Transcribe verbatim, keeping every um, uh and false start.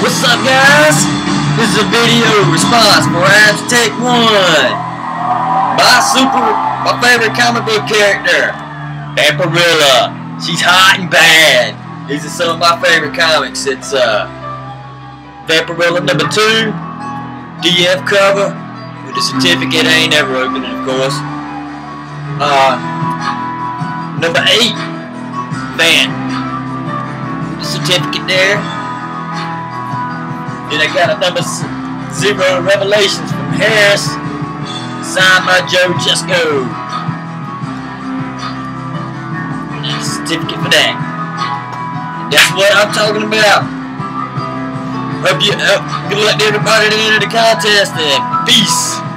What's up, guys? This is a video response for abstec one. My super, my favorite comic book character, Vampirilla. She's hot and bad. These are some of my favorite comics. It's uh, Vampirilla number two, D F cover with a certificate. I ain't never opened it, of course. Uh, number eight, Van. The certificate there. Then I got a number zero Revelations from Harris, signed by Joe Jesco. There's a certificate for that. And that's what I'm talking about. Hope you, uh, good luck to everybody that entered the contest, and peace.